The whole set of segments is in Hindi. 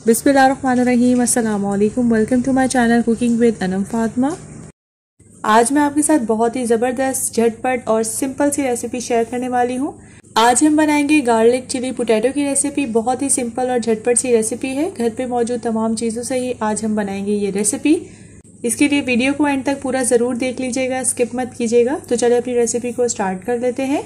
बिस्मिल्लाहिर्रहमानिर्रहीम, अस्सलाम वालेकुम। Welcome to my channel cooking with Anam Fatima. आज मैं आपके साथ बहुत ही ज़बरदस्त, झटपट और सिंपल सी रेसिपी शेयर करने वाली हूँ। आज हम बनाएंगे गार्लिक चिली पोटैटो की रेसिपी। बहुत ही सिंपल और झटपट सी रेसिपी है। घर पे मौजूद तमाम चीज़ों से ही आज हम बनाएंगे ये रेसिपी। इसके लिए वीडियो को एंड तक पूरा ज़रूर देख लीजिएगा, स्किप मत कीजिएगा। तो चलिए अपनी रेसिपी को स्टार्ट कर लेते हैं।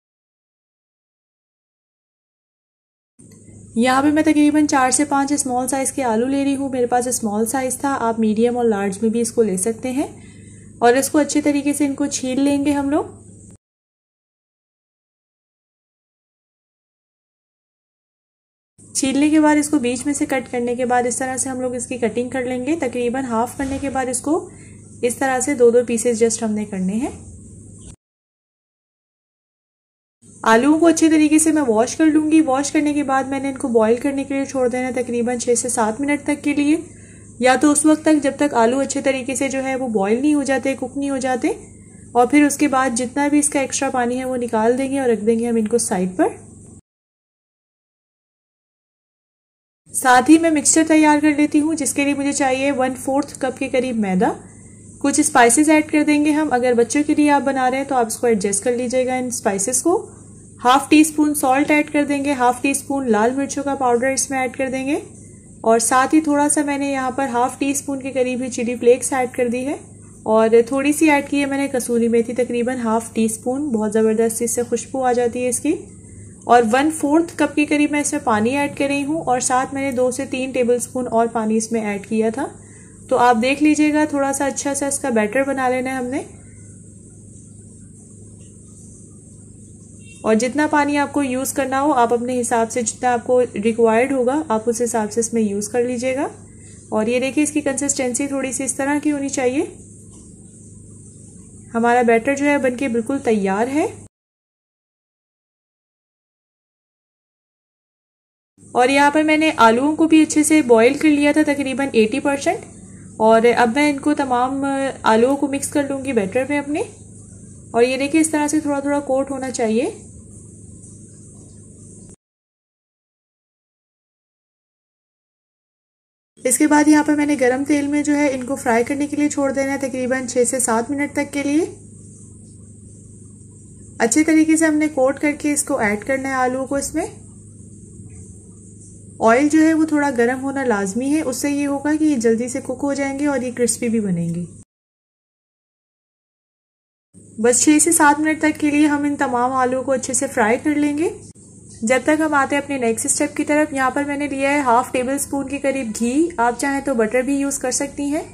यहाँ पे मैं तकरीबन 4 से 5 स्मॉल साइज़ के आलू ले रही हूँ। मेरे पास स्मॉल साइज़ था, आप मीडियम और लार्ज में भी इसको ले सकते हैं। और इसको अच्छे तरीके से इनको छील लेंगे हम लोग। छीलने के बाद इसको बीच में से कट करने के बाद इस तरह से हम लोग इसकी कटिंग कर लेंगे। तकरीबन हाफ करने के बाद इसको इस तरह से दो पीसेस जस्ट हमने करने हैं। आलूओं को अच्छे तरीके से मैं वॉश कर लूँगी। वॉश करने के बाद मैंने इनको बॉईल करने के लिए छोड़ देना तकरीबन 6 से 7 मिनट तक के लिए, या तो उस वक्त तक जब तक आलू अच्छे तरीके से जो है वो बॉईल नहीं हो जाते, कुक नहीं हो जाते। और फिर उसके बाद जितना भी इसका एक्स्ट्रा पानी है वो निकाल देंगे और रख देंगे हम इनको साइड पर। साथ ही मैं मिक्सचर तैयार कर लेती हूँ, जिसके लिए मुझे चाहिए 1/4 कप के करीब मैदा। कुछ स्पाइसेस ऐड कर देंगे हम। अगर बच्चों के लिए आप बना रहे हैं तो आप इसको एडजस्ट कर लीजिएगा इन स्पाइसेस को। Half teaspoon salt add कर देंगे। हाफ टी स्पून लाल मिर्चों का पाउडर इसमें ऐड कर देंगे। और साथ ही थोड़ा सा मैंने यहाँ पर हाफ टी स्पून के करीब ही चिली फ्लेक्स ऐड कर दी है। और थोड़ी सी ऐड की है मैंने कसूरी मेथी, तकरीबन हाफ टी स्पून। बहुत ज़बरदस्त इससे खुशबू आ जाती है इसकी। और 1/4 कप के करीब मैं इसमें पानी ऐड कर रही हूँ। और साथ मैंने 2 से 3 टेबल स्पून और पानी इसमें ऐड किया था। तो आप देख लीजिएगा, थोड़ा सा अच्छा सा इसका बैटर बना लेना है हमने। और जितना पानी आपको यूज़ करना हो आप अपने हिसाब से, जितना आपको रिक्वायर्ड होगा आप उस हिसाब से इसमें यूज़ कर लीजिएगा। और ये देखिए, इसकी कंसिस्टेंसी थोड़ी सी इस तरह की होनी चाहिए। हमारा बैटर जो है बनके बिल्कुल तैयार है। और यहाँ पर मैंने आलूओं को भी अच्छे से बॉईल कर लिया था तकरीबन 80%। और अब मैं इनको तमाम आलूओं को मिक्स कर लूँगी बैटर में अपने। और ये देखिए, इस तरह से थोड़ा थोड़ा कोट होना चाहिए। इसके बाद यहाँ पर मैंने गरम तेल में जो है इनको फ्राई करने के लिए छोड़ देना है तकरीबन 6 से 7 मिनट तक के लिए। अच्छे तरीके से हमने कोट करके इसको ऐड करना है आलूओं को इसमें। ऑयल जो है वो थोड़ा गर्म होना लाजमी है, उससे ये होगा कि ये जल्दी से कुक हो जाएंगे और ये क्रिस्पी भी बनेंगे। बस 6 से 7 मिनट तक के लिए हम इन तमाम आलूओं को अच्छे से फ्राई कर लेंगे, जब तक हम आते हैं अपने नेक्स्ट स्टेप की तरफ। यहाँ पर मैंने लिया है हाफ टेबल स्पून के करीब घी। आप चाहें तो बटर भी यूज कर सकती हैं।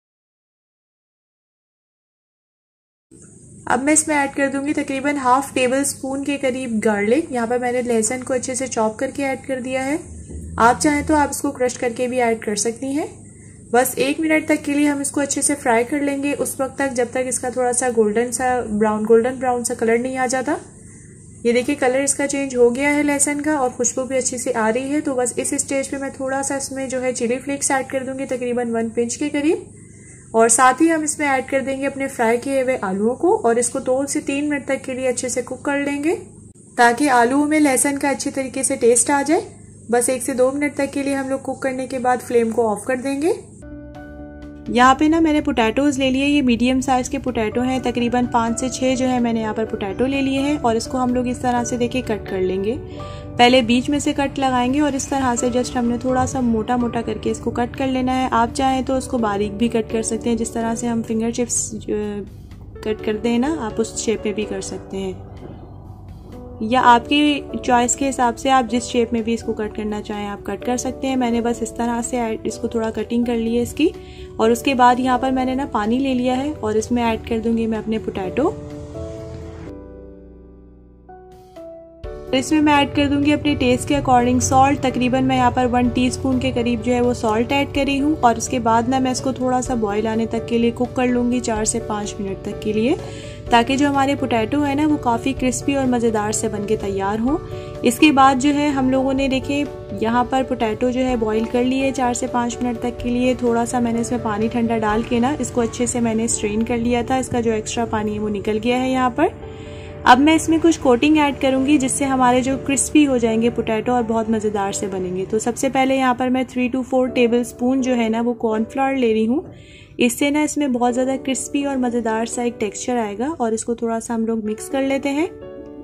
अब मैं इसमें ऐड कर दूंगी तकरीबन हाफ टेबल स्पून के करीब गार्लिक। यहाँ पर मैंने लहसुन को अच्छे से चॉप करके ऐड कर दिया है। आप चाहें तो आप इसको क्रश करके भी ऐड कर सकती हैं। बस 1 मिनट तक के लिए हम इसको अच्छे से फ्राई कर लेंगे, उस वक्त तक जब तक इसका थोड़ा सा गोल्डन ब्राउन सा कलर नहीं आ जाता। ये देखिए, कलर इसका चेंज हो गया है लहसुन का और खुशबू भी अच्छी से आ रही है। तो बस इस स्टेज पे मैं थोड़ा सा इसमें जो है चिली फ्लेक्स ऐड कर दूंगी तकरीबन 1 पिंच के करीब। और साथ ही हम इसमें ऐड कर देंगे अपने फ्राई किए हुए आलूओं को और इसको 2 से 3 मिनट तक के लिए अच्छे से कुक कर लेंगे, ताकि आलूओं में लहसुन का अच्छे तरीके से टेस्ट आ जाए। बस 1 से 2 मिनट तक के लिए हम लोग कुक करने के बाद फ्लेम को ऑफ कर देंगे। यहाँ पे ना मैंने पोटैटोज ले लिए। ये मीडियम साइज के पोटैटो हैं, तकरीबन 5 से 6 जो है मैंने यहाँ पर पोटैटो ले लिए हैं। और इसको हम लोग इस तरह से देखिए कट कर लेंगे। पहले बीच में से कट लगाएंगे और इस तरह से जस्ट हमने थोड़ा सा मोटा मोटा करके इसको कट कर लेना है। आप चाहें तो इसको बारीक भी कट कर सकते हैं, जिस तरह से हम फिंगर चिप्स कट करते हैं ना, आप उस शेप में भी कर सकते हैं, या आपकी चॉइस के हिसाब से आप जिस शेप में भी इसको कट करना चाहें आप कट कर सकते हैं। मैंने बस इस तरह से इसको थोड़ा कटिंग कर ली है इसकी। और उसके बाद यहाँ पर मैंने ना पानी ले लिया है और इसमें ऐड कर दूंगी मैं अपने पोटैटो। इसमें मैं ऐड कर दूंगी अपने टेस्ट के अकॉर्डिंग सॉल्ट। तकरीबन मैं यहाँ पर 1 टीस्पून के करीब जो है वो सॉल्ट ऐड कर रही हूँ। और उसके बाद ना मैं इसको थोड़ा सा बॉईल आने तक के लिए कुक कर लूँगी 4 से 5 मिनट तक के लिए, ताकि जो हमारे पोटैटो है ना वो काफ़ी क्रिस्पी और मज़ेदार से बनके तैयार हो। इसके बाद जो है हम लोगों ने देखिए यहाँ पर पोटैटो जो है बॉईल कर लिए 4 से 5 मिनट तक के लिए। थोड़ा सा मैंने इसमें पानी ठंडा डाल के ना इसको अच्छे से मैंने स्ट्रेन कर लिया था। इसका जो एक्स्ट्रा पानी है वो निकल गया है यहाँ पर। अब मैं इसमें कुछ कोटिंग ऐड करूंगी जिससे हमारे जो क्रिस्पी हो जाएंगे पोटैटो और बहुत मज़ेदार से बनेंगे। तो सबसे पहले यहाँ पर मैं 3 to 4 टेबल स्पून जो है ना वो कॉर्नफ्लावर ले रही हूँ। इससे ना इसमें बहुत ज़्यादा क्रिस्पी और मज़ेदार सा एक टेक्सचर आएगा। और इसको थोड़ा सा हम लोग मिक्स कर लेते हैं।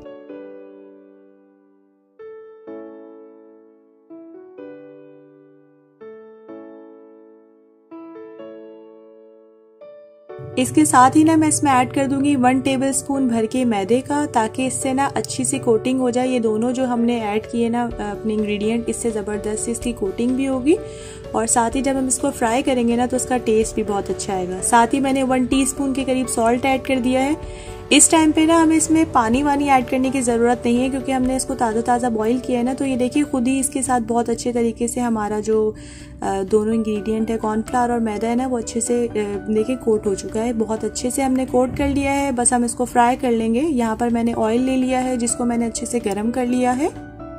इसके साथ ही ना मैं इसमें ऐड कर दूंगी 1 टेबल स्पून भर के मैदे का, ताकि इससे ना अच्छी सी कोटिंग हो जाए। ये दोनों जो हमने ऐड किए ना अपने इंग्रेडिएंट, इससे ज़बरदस्त इसकी कोटिंग भी होगी और साथ ही जब हम इसको फ्राई करेंगे ना तो इसका टेस्ट भी बहुत अच्छा आएगा। साथ ही मैंने 1 टीस्पून के करीब सॉल्ट ऐड कर दिया है। इस टाइम पे ना हमें इसमें पानी वानी ऐड करने की ज़रूरत नहीं है, क्योंकि हमने इसको ताज़ा बॉईल किया है ना। तो ये देखिए खुद ही इसके साथ बहुत अच्छे तरीके से हमारा जो दोनों इंग्रेडिएंट है कॉर्नफ्लावर और मैदा है ना वो अच्छे से देखिए कोट हो चुका है। बहुत अच्छे से हमने कोट कर लिया है। बस हम इसको फ्राई कर लेंगे। यहाँ पर मैंने ऑयल ले लिया है जिसको मैंने अच्छे से गर्म कर लिया है।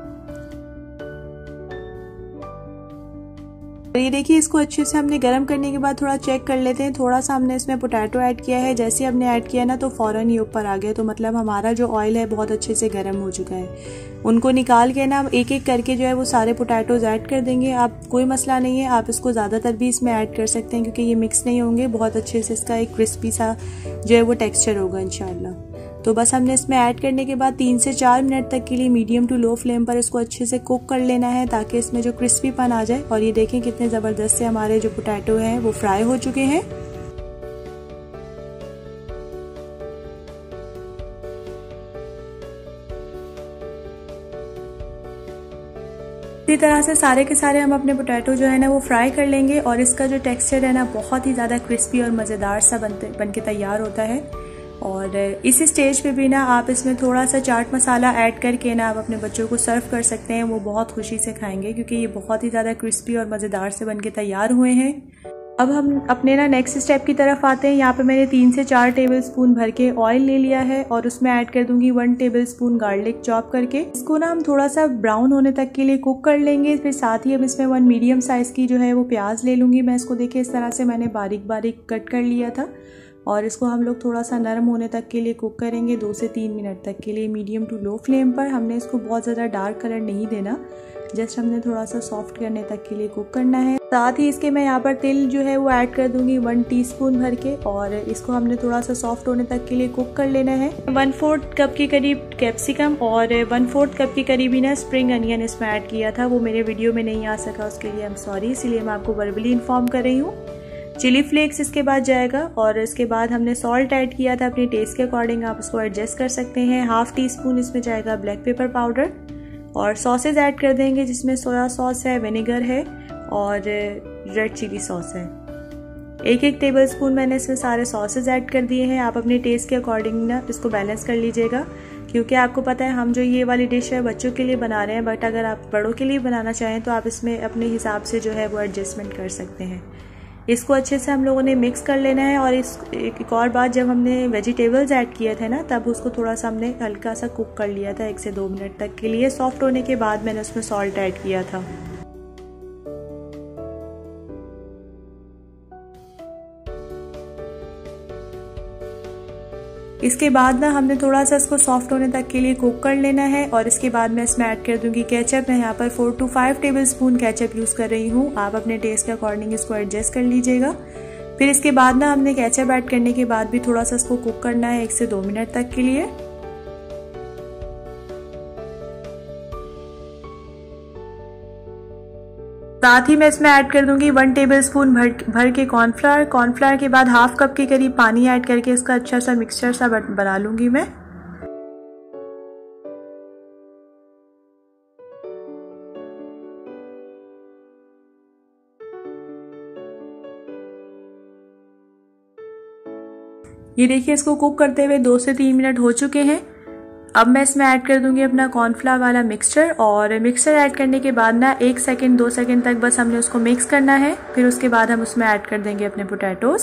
ये देखिए इसको अच्छे से हमने गर्म करने के बाद थोड़ा चेक कर लेते हैं। थोड़ा सा हमने इसमें पोटैटो ऐड किया है। जैसे हमने ऐड किया ना तो फौरन ये ऊपर आ गया। तो मतलब हमारा जो ऑयल है बहुत अच्छे से गर्म हो चुका है। उनको निकाल के ना एक एक करके जो है वो सारे पोटैटोज ऐड कर देंगे। आप कोई मसला नहीं है, आप इसको ज़्यादातर भी इसमें ऐड कर सकते हैं क्योंकि ये मिक्स नहीं होंगे। बहुत अच्छे से इसका एक क्रिस्पी सा जो है वो टेक्स्चर होगा इंशाल्लाह। तो बस हमने इसमें ऐड करने के बाद 3 से 4 मिनट तक के लिए मीडियम टू लो फ्लेम पर इसको अच्छे से कुक कर लेना है, ताकि इसमें जो क्रिस्पीपन आ जाए। और ये देखें कितने ज़बरदस्त से हमारे जो पोटैटो हैं वो फ्राई हो चुके हैं। इसी तरह से सारे के सारे हम अपने पोटैटो जो है ना वो फ्राई कर लेंगे और इसका जो टेक्सचर है ना बहुत ही ज़्यादा क्रिस्पी और मज़ेदार सा बन के तैयार होता है। और इस स्टेज पे भी ना आप इसमें थोड़ा सा चाट मसाला ऐड करके ना आप अपने बच्चों को सर्व कर सकते हैं। वो बहुत खुशी से खाएंगे क्योंकि ये बहुत ही ज़्यादा क्रिस्पी और मज़ेदार से बन के तैयार हुए हैं। अब हम अपने ना नेक्स्ट स्टेप की तरफ आते हैं। यहाँ पे मैंने 3 से 4 टेबल स्पून भर के ऑयल ले लिया है और उसमें ऐड कर दूंगी 1 टेबल स्पून गार्लिक चॉप करके। इसको ना हम थोड़ा सा ब्राउन होने तक के लिए कुक कर लेंगे। फिर साथ ही हम इसमें 1 मीडियम साइज़ की जो है वो प्याज ले लूँगी मैं। इसको देखिए इस तरह से मैंने बारीक बारीक कट कर लिया था और इसको हम लोग थोड़ा सा नरम होने तक के लिए कुक करेंगे 2 से 3 मिनट तक के लिए मीडियम टू लो फ्लेम पर। हमने इसको बहुत ज़्यादा डार्क कलर नहीं देना, जस्ट हमने थोड़ा सा सॉफ्ट करने तक के लिए कुक करना है। साथ ही इसके मैं यहाँ पर तिल जो है वो ऐड कर दूंगी 1 टीस्पून भर के और इसको हमने थोड़ा सा सॉफ्ट होने तक के लिए कुक कर लेना है। 1/4 कप के करीब कैप्सिकम और 1/4 कप के करीब ही ना स्प्रिंग अनियन इसमें ऐड किया था। वो मेरे वीडियो में नहीं आ सका, उसके लिए आई एम सॉरी, इसलिए मैं आपको वर्बली इन्फॉर्म कर रही हूँ। चिली फ्लेक्स इसके बाद जाएगा और इसके बाद हमने सॉल्ट ऐड किया था अपने टेस्ट के अकॉर्डिंग, आप उसको एडजस्ट कर सकते हैं। 1/2 टीस्पून इसमें जाएगा ब्लैक पेपर पाउडर और सॉसेज ऐड कर देंगे जिसमें सोया सॉस है, विनेगर है और रेड चिली सॉस है। 1-1 टेबल स्पून मैंने इसमें सारे सॉसेज ऐड कर दिए हैं। आप अपने टेस्ट के अकॉर्डिंग ना इसको बैलेंस कर लीजिएगा, क्योंकि आपको पता है हम जो ये वाली डिश है बच्चों के लिए बना रहे हैं, बट अगर आप बड़ों के लिए बनाना चाहें तो आप इसमें अपने हिसाब से जो है वो एडजस्टमेंट कर सकते हैं। इसको अच्छे से हम लोगों ने मिक्स कर लेना है। और एक और बात, जब हमने वेजिटेबल्स ऐड किए थे ना तब उसको थोड़ा सा हमने हल्का सा कुक कर लिया था 1 से 2 मिनट तक के लिए। सॉफ्ट होने के बाद मैंने उसमें सॉल्ट ऐड किया था। इसके बाद ना हमने थोड़ा सा इसको सॉफ्ट होने तक के लिए कुक कर लेना है और इसके बाद मैं इसमें ऐड कर दूंगी केचप। मैं यहाँ पर 4 to 5 tablespoon ketchup use कर रही हूँ। आप अपने टेस्ट के अकॉर्डिंग इसको एडजस्ट कर लीजिएगा। फिर इसके बाद ना हमने केचप ऐड करने के बाद भी थोड़ा सा इसको कुक करना है 1 से 2 मिनट तक के लिए। साथ ही मैं इसमें ऐड कर दूंगी 1 टेबल स्पून भर के कॉर्नफ्लावर के बाद 1/2 कप के करीब पानी ऐड करके इसका अच्छा सा मिक्सचर सा बना लूंगी मैं। ये देखिए इसको कुक करते हुए 2 से 3 मिनट हो चुके हैं। अब मैं इसमें ऐड कर दूंगी अपना कॉर्नफ्लावर वाला मिक्सचर और मिक्सचर ऐड करने के बाद ना 1 सेकेंड 2 सेकेंड तक बस हमने उसको मिक्स करना है। फिर उसके बाद हम उसमें ऐड कर देंगे अपने पोटैटोस।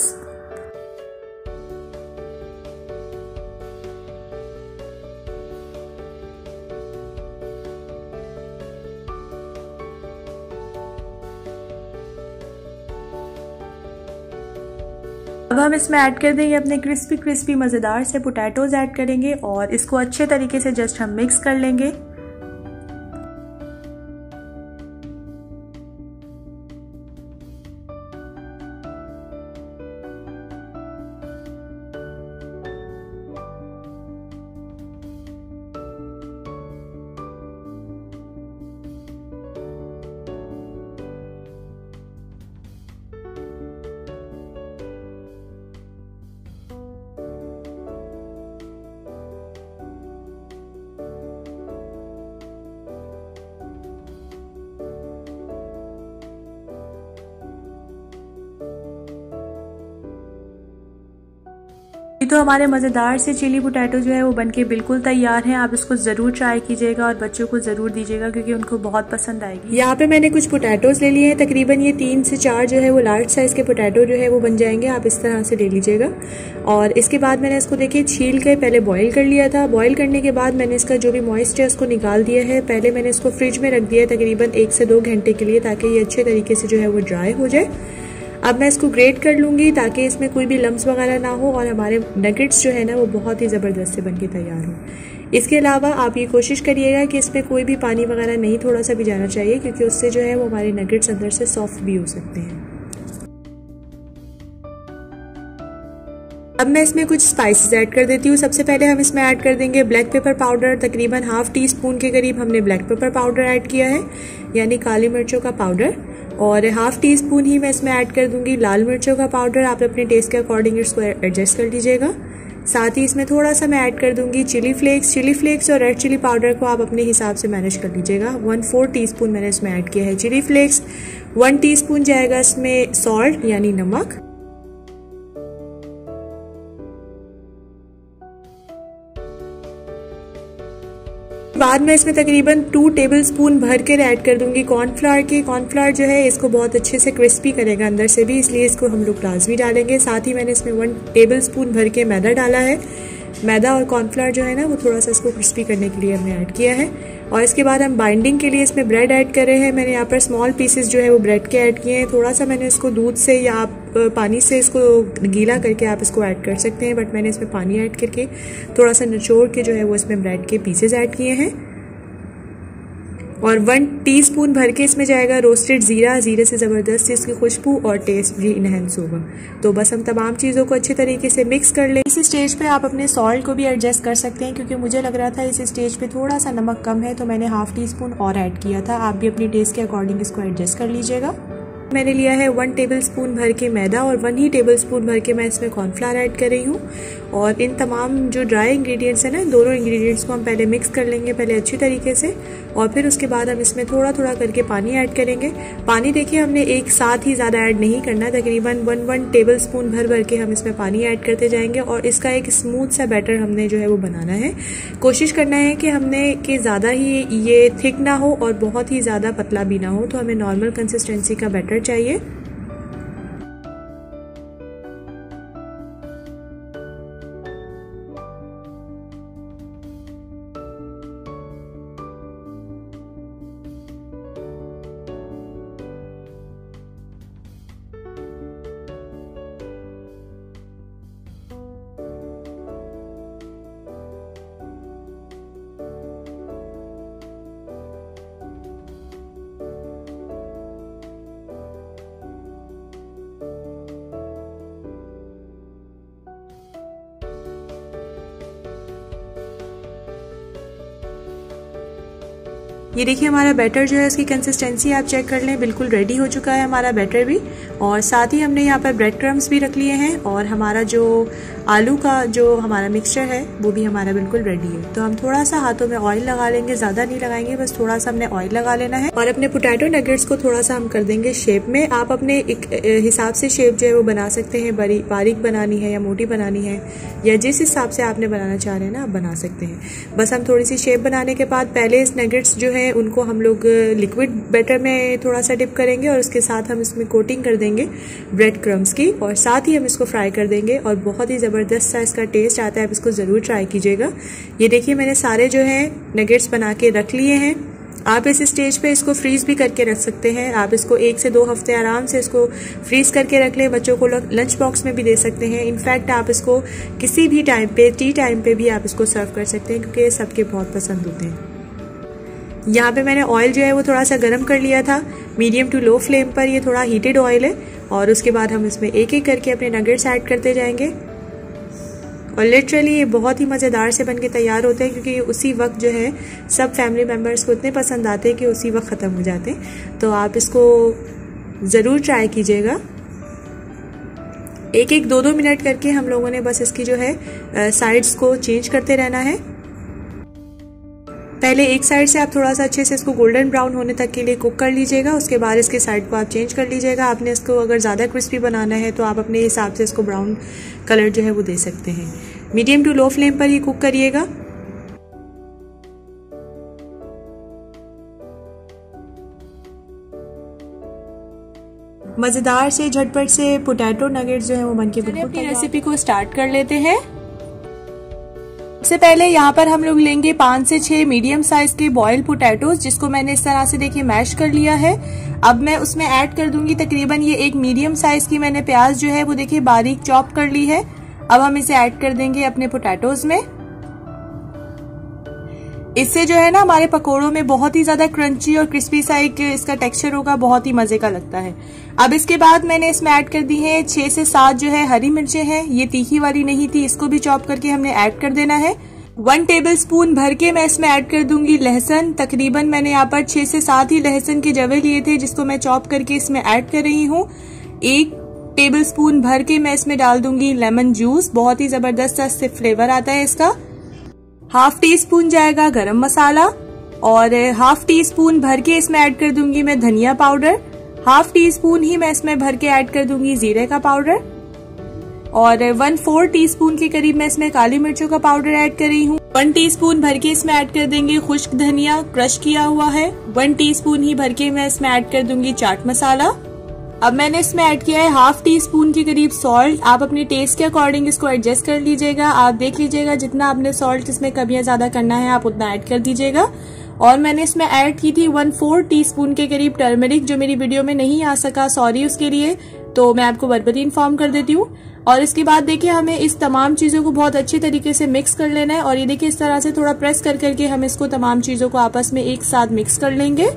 अब हम इसमें ऐड कर देंगे अपने क्रिस्पी क्रिस्पी मज़ेदार से पोटैटोज ऐड करेंगे और इसको अच्छे तरीके से जस्ट हम मिक्स कर लेंगे। तो हमारे मज़ेदार से चिली पोटैटो जो है वो बनके बिल्कुल तैयार हैं। आप इसको ज़रूर ट्राई कीजिएगा और बच्चों को ज़रूर दीजिएगा क्योंकि उनको बहुत पसंद आएगी। यहाँ पे मैंने कुछ पोटैटोज ले लिए हैं, तकरीबन ये 3 से 4 जो है वो लार्ज साइज़ के पोटैटो जो है वो बन जाएंगे। आप इस तरह से ले लीजिएगा और इसके बाद मैंने इसको देखिए छील के पहले बॉयल कर लिया था। बॉयल करने के बाद मैंने इसका जो भी मॉइस्ट है उसको निकाल दिया है। पहले मैंने इसको फ्रिज में रख दिया है तकरीबन 1 से 2 घंटे के लिए ताकि ये अच्छे तरीके से जो है वो ड्राई हो जाए। अब मैं इसको ग्रेट कर लूँगी ताकि इसमें कोई भी लम्स वगैरह ना हो और हमारे नगेट्स जो है ना वो बहुत ही ज़बरदस्त से बनके तैयार हो। इसके अलावा आप ये कोशिश करिएगा कि इसमें कोई भी पानी वगैरह नहीं थोड़ा सा भी जाना चाहिए क्योंकि उससे जो है वो हमारे नगेट्स अंदर से सॉफ्ट भी हो सकते हैं। अब मैं इसमें कुछ स्पाइसेस ऐड कर देती हूँ। सबसे पहले हम इसमें ऐड कर देंगे ब्लैक पेपर पाउडर, तकरीबन ½ टीस्पून के करीब हमने ब्लैक पेपर पाउडर ऐड किया है यानी काली मिर्चों का पाउडर, और ½ टीस्पून ही मैं इसमें ऐड कर दूंगी लाल मिर्चों का पाउडर। आप अपने टेस्ट के अकॉर्डिंग इसको एडजस्ट कर लीजिएगा। साथ ही इसमें थोड़ा सा मैं ऐड कर दूंगी चिली फ्लेक्स और रेड चिली पाउडर को आप अपने हिसाब से मैनेज कर लीजिएगा। 1/4 टीस्पून मैंने इसमें ऐड किया है चिली फ्लेक्स। 1 टीस्पून जाएगा इसमें सॉल्ट यानी नमक। बाद में इसमें तकरीबन 2 टेबलस्पून भर कर ऐड कर दूंगी कॉर्नफ्लावर की। कॉर्नफ्लावर जो है इसको बहुत अच्छे से क्रिस्पी करेगा अंदर से भी, इसलिए इसको हम लोग लाजमी डालेंगे। साथ ही मैंने इसमें 1 टेबलस्पून भर के मैदा डाला है। मैदा और कॉर्नफ्लावर जो है ना वो थोड़ा सा इसको क्रिस्पी करने के लिए हमने ऐड किया है। और इसके बाद हम बाइंडिंग के लिए इसमें ब्रेड ऐड कर रहे हैं। मैंने यहाँ पर स्मॉल पीसेस जो है वो ब्रेड के ऐड किए हैं। थोड़ा सा मैंने इसको दूध से या आप पानी से इसको गीला करके आप इसको ऐड कर सकते हैं, बट मैंने इसमें पानी ऐड करके थोड़ा सा निचोड़ के जो है वो इसमें ब्रेड के पीसेस ऐड किए हैं। और 1 टीस्पून भर के इसमें जाएगा रोस्टेड ज़ीरा। ज़ीरे से ज़बरदस्त इसकी खुशबू और टेस्ट भी इनहेंस होगा। तो बस हम तमाम चीज़ों को अच्छे तरीके से मिक्स कर लें। इस स्टेज पे आप अपने सॉल्ट को भी एडजस्ट कर सकते हैं क्योंकि मुझे लग रहा था इस स्टेज पे थोड़ा सा नमक कम है तो मैंने ½ टीस्पून और ऐड किया था। आप भी अपनी टेस्ट के अकॉर्डिंग इसको एडजस्ट कर लीजिएगा। मैंने लिया है 1 टेबलस्पून भर के मैदा और 1 ही टेबलस्पून भर के मैं इसमें कॉर्नफ्लावर ऐड कर रही हूँ। और इन तमाम जो ड्राई इंग्रेडिएंट्स हैं ना, दोनों इंग्रेडिएंट्स को हम पहले मिक्स कर लेंगे पहले अच्छी तरीके से, और फिर उसके बाद हम इसमें थोड़ा थोड़ा करके पानी ऐड करेंगे। पानी देखिए हमने एक साथ ही ज़्यादा ऐड नहीं करना, तकरीबन 1 टेबलस्पून भर के हम इसमें पानी ऐड करते जाएंगे और इसका एक स्मूथ सा बैटर हमने जो है वो बनाना है। कोशिश करना है कि हमने कि ज़्यादा ही ये थिक ना हो और बहुत ही ज़्यादा पतला भी ना हो, तो हमें नॉर्मल कंसिस्टेंसी का बैटर चाहिए। ये देखिए हमारा बैटर जो है इसकी कंसिस्टेंसी आप चेक कर लें, बिल्कुल रेडी हो चुका है हमारा बैटर भी। और साथ ही हमने यहाँ पर ब्रेड क्रम्स भी रख लिए हैं और हमारा जो आलू का जो हमारा मिक्सचर है वो भी हमारा बिल्कुल रेडी है। तो हम थोड़ा सा हाथों में ऑयल लगा लेंगे, ज़्यादा नहीं लगाएंगे, बस थोड़ा सा हमने ऑयल लगा लेना है। और अपने पोटैटो नगेट्स को थोड़ा सा हम कर देंगे शेप में। आप अपने हिसाब से शेप जो है वो बना सकते हैं, बारीक बनानी है या मोटी बनानी है या जिस हिसाब से आपने बनाना चाह रहे हैं ना आप बना सकते हैं। बस हम थोड़ी सी शेप बनाने के बाद पहले इस नगेट्स जो है उनको हम लोग लिक्विड बैटर में थोड़ा सा डिप करेंगे और उसके साथ हम इसमें कोटिंग कर देंगे ब्रेड क्रम्स की और साथ ही हम इसको फ्राई कर देंगे और बहुत ही ज़बरदस्त सा इसका टेस्ट आता है। आप इसको ज़रूर ट्राई कीजिएगा। ये देखिए मैंने सारे जो है नगेट्स बना के रख लिए हैं आप इस स्टेज पे इसको फ्रीज भी करके रख सकते हैं। आप इसको 1 से 2 हफ्ते आराम से इसको फ्रीज करके रख लें। बच्चों को लंच बॉक्स में भी दे सकते हैं। इनफैक्ट आप इसको किसी भी टाइम पे, टी टाइम पे भी आप इसको सर्व कर सकते हैं, क्योंकि ये सबके बहुत पसंद होते हैं। यहाँ पे मैंने ऑयल जो है वो थोड़ा सा गर्म कर लिया था, मीडियम टू लो फ्लेम पर। ये थोड़ा हीटेड ऑयल है और उसके बाद हम इसमें एक एक करके अपने नगेट्स ऐड करते जाएंगे। और लिटरली ये बहुत ही मज़ेदार से बन के तैयार होते हैं, क्योंकि उसी वक्त जो है सब फैमिली मेम्बर्स को इतने पसंद आते हैं कि उसी वक्त ख़त्म हो जाते हैं। तो आप इसको ज़रूर ट्राई कीजिएगा। 1-1, 2-2 मिनट करके हम लोगों ने बस इसकी जो है साइड्स को चेंज करते रहना है। पहले एक साइड से आप थोड़ा सा अच्छे से इसको गोल्डन ब्राउन होने तक के लिए कुक कर लीजिएगा। उसके बाद इसके साइड को आप चेंज कर लीजिएगा। आपने इसको अगर ज़्यादा क्रिस्पी बनाना है तो आप अपने हिसाब से इसको ब्राउन कलर जो है वो दे सकते हैं। मीडियम टू लो फ्लेम पर ही कुक करिएगा। मज़ेदार से झटपट से पोटैटो नगेट्स जो है वो बनके बिल्कुल अपनी रेसिपी को स्टार्ट कर लेते हैं। सबसे पहले यहाँ पर हम लोग लेंगे 5 से 6 मीडियम साइज के बॉइल्ड पोटैटोज, जिसको मैंने इस तरह से देखिए मैश कर लिया है। अब मैं उसमें ऐड कर दूंगी तकरीबन ये 1 मीडियम साइज की मैंने प्याज जो है वो देखिए बारीक चॉप कर ली है। अब हम इसे ऐड कर देंगे अपने पोटैटोज में। इससे जो है ना हमारे पकोड़ों में बहुत ही ज्यादा क्रंची और क्रिस्पी सा एक इसका टेक्सचर होगा, बहुत ही मजे का लगता है। अब इसके बाद मैंने इसमें ऐड कर दी है 6 से 7 जो है हरी मिर्चें हैं। ये तीखी वाली नहीं थी, इसको भी चॉप करके हमने ऐड कर देना है। 1 टेबलस्पून भर के मैं इसमें ऐड कर दूंगी लहसुन। तकरीबन मैंने यहाँ पर 6 से 7 ही लहसुन के जवे लिए थे, जिसको मैं चॉप करके इसमें ऐड कर रही हूँ। 1 टेबलस्पून भर के मैं इसमें डाल दूंगी लेमन जूस, बहुत ही जबरदस्त से फ्लेवर आता है इसका। ½ टीस्पून जाएगा गरम मसाला और ½ टीस्पून भर के इसमें ऐड कर दूंगी मैं धनिया पाउडर। ½ टीस्पून ही मैं इसमें भर के ऐड कर दूंगी जीरे का पाउडर और 1/4 टीस्पून के करीब मैं इसमें काली मिर्चों का पाउडर ऐड कर रही हूँ। 1 टीस्पून भर के इसमें ऐड कर देंगे खुश्क धनिया, क्रश किया हुआ है। 1 टीस्पून ही भर के मैं इसमें ऐड कर दूंगी चाट मसाला। अब मैंने इसमें ऐड किया है ½ टीस्पून के करीब सॉल्ट। आप अपने टेस्ट के अकॉर्डिंग इसको एडजस्ट कर लीजिएगा। आप देख लीजिएगा जितना आपने सॉल्ट इसमें कम या ज्यादा करना है आप उतना ऐड कर दीजिएगा। और मैंने इसमें ऐड की थी 1/4 टीस्पून के करीब टर्मरिक, जो मेरी वीडियो में नहीं आ सका, सॉरी उसके लिए, तो मैं आपको बरबती इन्फॉर्म कर देती हूँ। और इसके बाद देखिए हमें इस तमाम चीजों को बहुत अच्छे तरीके से मिक्स कर लेना है। और ये देखिए इस तरह से थोड़ा प्रेस कर करके हम इसको तमाम चीजों को आपस में एक साथ मिक्स कर लेंगे।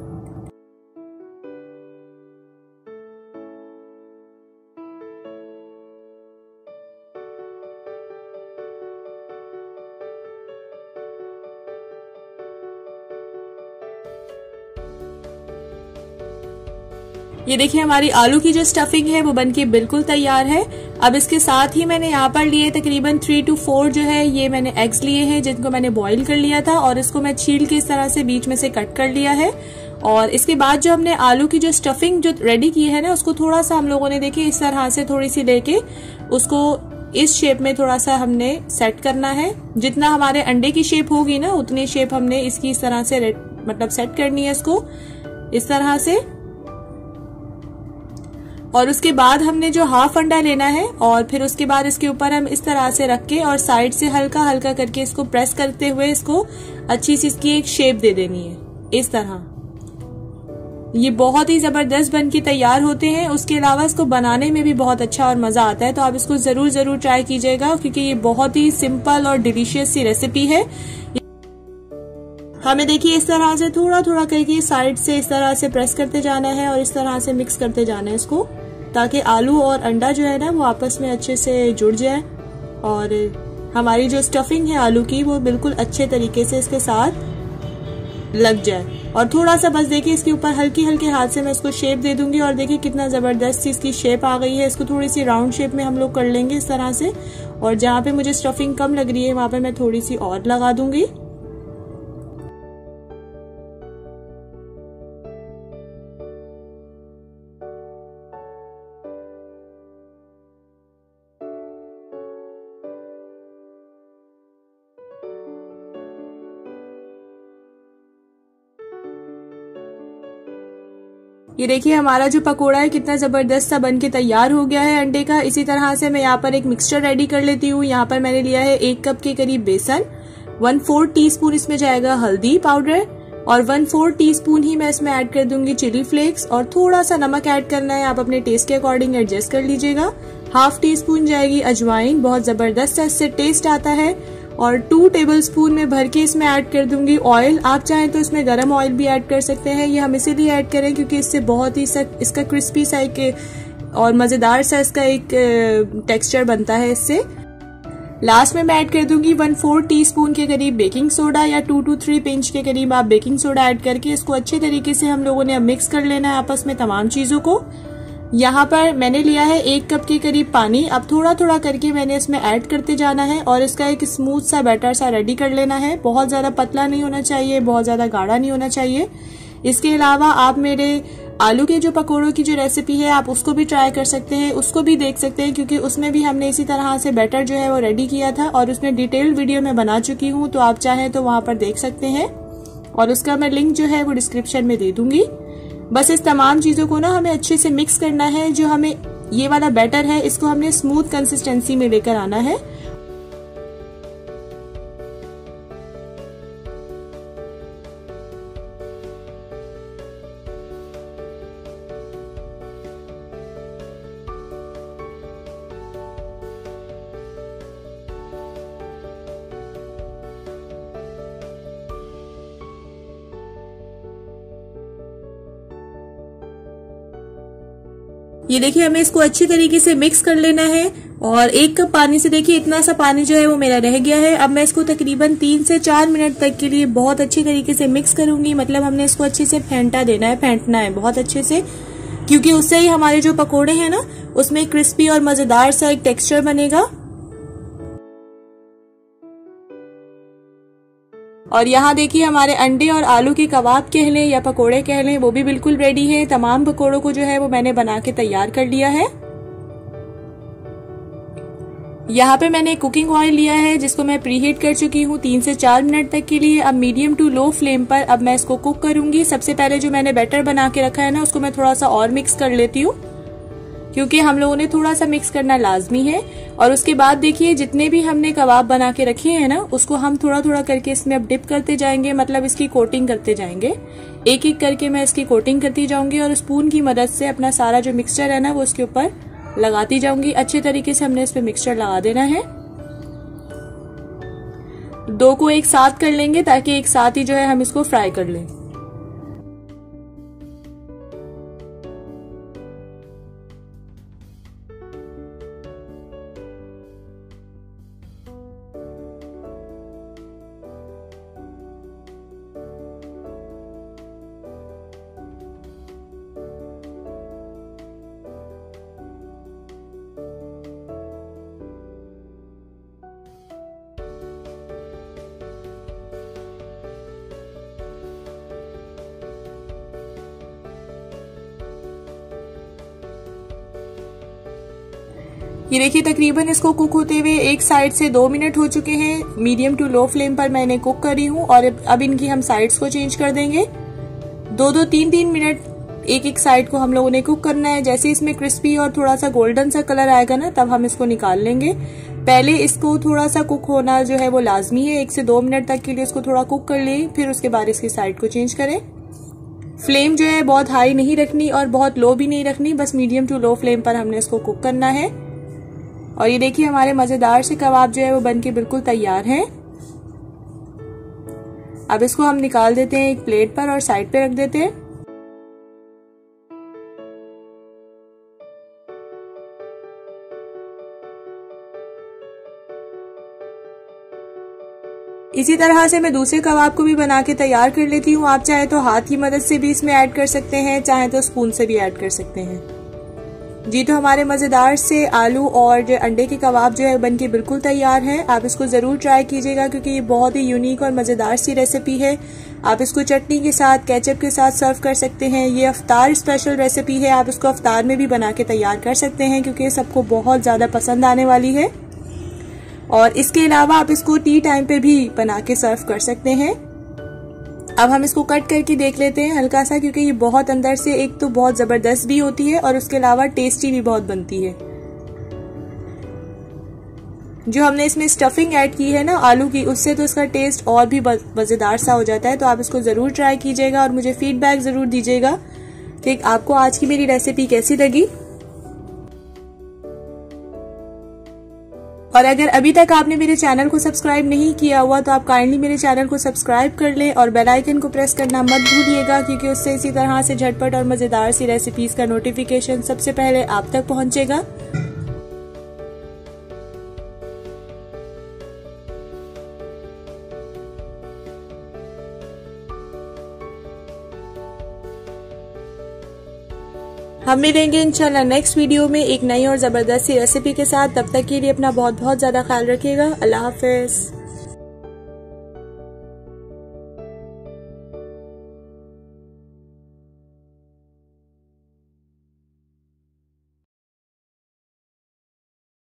ये देखिए हमारी आलू की जो स्टफिंग है वो बनके बिल्कुल तैयार है। अब इसके साथ ही मैंने यहाँ पर लिए तकरीबन 3 to 4 जो है ये मैंने एग्स लिए हैं, जिनको मैंने बॉईल कर लिया था और इसको मैं छील के इस तरह से बीच में से कट कर लिया है। और इसके बाद जो हमने आलू की जो स्टफिंग जो रेडी की है ना, उसको थोड़ा सा हम लोगों ने देखिए इस तरह से थोड़ी सी लेके उसको इस शेप में थोड़ा सा हमने सेट करना है। जितना हमारे अंडे की शेप होगी ना उतनी शेप हमने इसकी इस तरह से मतलब सेट करनी है इसको इस तरह से। और उसके बाद हमने जो ½ अंडा लेना है और फिर उसके बाद इसके ऊपर हम इस तरह से रख के और साइड से हल्का हल्का करके इसको प्रेस करते हुए इसको अच्छी सी इसकी एक शेप दे देनी है इस तरह। ये बहुत ही जबरदस्त बन के तैयार होते हैं। उसके अलावा इसको बनाने में भी बहुत अच्छा और मजा आता है, तो आप इसको जरूर ट्राई कीजिएगा, क्योंकि ये बहुत ही सिंपल और डिलीशियस सी रेसिपी है। हमें देखिए इस तरह से थोड़ा थोड़ा करके साइड से इस तरह से प्रेस करते जाना है और इस तरह से मिक्स करते जाना है इसको, ताकि आलू और अंडा जो है ना वो आपस में अच्छे से जुड़ जाए और हमारी जो स्टफिंग है आलू की वो बिल्कुल अच्छे तरीके से इसके साथ लग जाए। और थोड़ा सा बस देखिए इसके ऊपर हल्की हल्के हाथ से मैं इसको शेप दे दूंगी और देखिए कितना जबरदस्त सी इसकी शेप आ गई है। इसको थोड़ी सी राउंड शेप में हम लोग कर लेंगे इस तरह से, और जहाँ पे मुझे स्टफिंग कम लग रही है वहां पे मैं थोड़ी सी और लगा दूंगी। ये देखिए हमारा जो पकोड़ा है कितना जबरदस्त सा बन के तैयार हो गया है अंडे का। इसी तरह से मैं यहाँ पर एक मिक्सचर रेडी कर लेती हूँ। यहाँ पर मैंने लिया है 1 कप के करीब बेसन, 1/4 टीस्पून इसमें जाएगा हल्दी पाउडर, और 1/4 टीस्पून ही मैं इसमें ऐड कर दूंगी चिली फ्लेक्स, और थोड़ा सा नमक ऐड करना है, आप अपने टेस्ट के अकॉर्डिंग एडजस्ट कर लीजिएगा। 1/2 टीस्पून जाएगी अजवाइन, बहुत जबरदस्त इससे टेस्ट आता है। और 2 टेबलस्पून में भर के इसमें ऐड कर दूंगी ऑयल। आप चाहें तो इसमें गरम ऑयल भी ऐड कर सकते हैं, ये हम इसीलिए ऐड करें क्योंकि इससे बहुत ही इसका क्रिस्पी सा एक और मजेदार सा इसका एक टेक्सचर बनता है इससे। लास्ट में मैं ऐड कर दूंगी 1/4 टीस्पून के करीब बेकिंग सोडा, या 2 to 3 पिंच के करीब आप बेकिंग सोडा ऐड करके इसको अच्छे तरीके से हम लोगों ने अब मिक्स कर लेना है आपस में तमाम चीजों को। यहाँ पर मैंने लिया है 1 कप के करीब पानी। अब थोड़ा थोड़ा करके मैंने इसमें ऐड करते जाना है और इसका एक स्मूथ सा बैटर सा रेडी कर लेना है। बहुत ज्यादा पतला नहीं होना चाहिए, बहुत ज्यादा गाढ़ा नहीं होना चाहिए। इसके अलावा आप मेरे आलू के जो पकोड़ों की जो रेसिपी है आप उसको भी ट्राई कर सकते हैं, उसको भी देख सकते हैं, क्योंकि उसमें भी हमने इसी तरह से बैटर जो है वो रेडी किया था और उसमें डिटेल्ड वीडियो में बना चुकी हूँ, तो आप चाहें तो वहां पर देख सकते हैं और उसका मैं लिंक जो है वो डिस्क्रिप्शन में दे दूंगी। बस इस तमाम चीजों को ना हमें अच्छे से मिक्स करना है। जो हमें ये वाला बैटर है इसको हमने स्मूथ कंसिस्टेंसी में लेकर आना है। ये देखिए हमें इसको अच्छी तरीके से मिक्स कर लेना है और 1 कप पानी से देखिए इतना सा पानी जो है वो मेरा रह गया है। अब मैं इसको तकरीबन 3 से 4 मिनट तक के लिए बहुत अच्छी तरीके से मिक्स करूंगी। मतलब हमने इसको अच्छे से फेंटा देना है, फेंटना है बहुत अच्छे से, क्योंकि उससे ही हमारे जो पकोड़े हैं ना उसमें क्रिस्पी और मजेदार सा एक टेक्सचर बनेगा। और यहाँ देखिए हमारे अंडे और आलू के कबाब कह लें या पकोड़े कह लें वो भी बिल्कुल रेडी है। तमाम पकोड़ों को जो है वो मैंने बना के तैयार कर लिया है। यहाँ पे मैंने कुकिंग ऑयल लिया है जिसको मैं प्रीहीट कर चुकी हूँ 3 से 4 मिनट तक के लिए। अब मीडियम टू लो फ्लेम पर अब मैं इसको कुक करूंगी। सबसे पहले जो मैंने बैटर बना के रखा है ना उसको मैं थोड़ा सा और मिक्स कर लेती हूँ, क्योंकि हम लोगों ने थोड़ा सा मिक्स करना लाजमी है। और उसके बाद देखिए जितने भी हमने कबाब बना के रखे हैं ना उसको हम थोड़ा थोड़ा करके इसमें अब डिप करते जाएंगे, मतलब इसकी कोटिंग करते जाएंगे। एक एक करके मैं इसकी कोटिंग करती जाऊंगी और स्पून की मदद से अपना सारा जो मिक्सचर है ना वो इसके ऊपर लगाती जाऊंगी। अच्छे तरीके से हमने इस पे मिक्सचर लगा देना है। 2 को एक साथ कर लेंगे ताकि एक साथ ही जो है हम इसको फ्राई कर लें। ये देखिए तकरीबन इसको कुक होते हुए एक साइड से 2 मिनट हो चुके हैं। मीडियम टू लो फ्लेम पर मैंने कुक करी हूँ और अब इनकी हम साइड्स को चेंज कर देंगे। 2-2, 3-3 मिनट एक एक साइड को हम लोगों ने कुक करना है। जैसे इसमें क्रिस्पी और थोड़ा सा गोल्डन सा कलर आएगा ना तब हम इसको निकाल लेंगे। पहले इसको थोड़ा सा कुक होना जो है वो लाजमी है। 1 से 2 मिनट तक के लिए इसको थोड़ा कुक कर लें, फिर उसके बाद इसकी साइड को चेंज करें। फ्लेम जो है बहुत हाई नहीं रखनी और बहुत लो भी नहीं रखनी, बस मीडियम टू लो फ्लेम पर हमने इसको कुक करना है। और ये देखिए हमारे मजेदार से कबाब जो है वो बनके बिल्कुल तैयार हैं। अब इसको हम निकाल देते हैं एक प्लेट पर और साइड पे रख देते हैं। इसी तरह से मैं दूसरे कबाब को भी बना के तैयार कर लेती हूँ। आप चाहे तो हाथ की मदद से भी इसमें ऐड कर सकते हैं, चाहे तो स्पून से भी ऐड कर सकते हैं। जी तो हमारे मजेदार से आलू और अंडे के कबाब जो है बनके बिल्कुल तैयार हैं। आप इसको जरूर ट्राई कीजिएगा क्योंकि ये बहुत ही यूनिक और मजेदार सी रेसिपी है। आप इसको चटनी के साथ, केचप के साथ सर्व कर सकते हैं। ये अफ्तार स्पेशल रेसिपी है, आप इसको अफ्तार में भी बना के तैयार कर सकते हैं क्योंकि सबको बहुत ज्यादा पसंद आने वाली है। और इसके अलावा आप इसको टी टाइम पे भी बना के सर्व कर सकते हैं। अब हम इसको कट करके देख लेते हैं हल्का सा, क्योंकि ये बहुत अंदर से एक तो बहुत जबरदस्त भी होती है और उसके अलावा टेस्टी भी बहुत बनती है। जो हमने इसमें स्टफिंग ऐड की है ना आलू की, उससे तो इसका टेस्ट और भी मज़ेदार सा हो जाता है। तो आप इसको ज़रूर ट्राई कीजिएगा और मुझे फीडबैक ज़रूर दीजिएगा कि आपको आज की मेरी रेसिपी कैसी लगी। और अगर अभी तक आपने मेरे चैनल को सब्सक्राइब नहीं किया हुआ तो आप काइंडली मेरे चैनल को सब्सक्राइब कर लें और बेल आइकन को प्रेस करना मत भूलिएगा, क्योंकि उससे इसी तरह से झटपट और मज़ेदार सी रेसिपीज़ का नोटिफिकेशन सबसे पहले आप तक पहुंचेगा। हम मिलेंगे इंशाल्लाह नेक्स्ट वीडियो में एक नई और ज़बरदस्त सी रेसिपी के साथ। तब तक के लिए अपना बहुत बहुत ज़्यादा ख्याल रखिएगा। अल्लाह हाफिज़।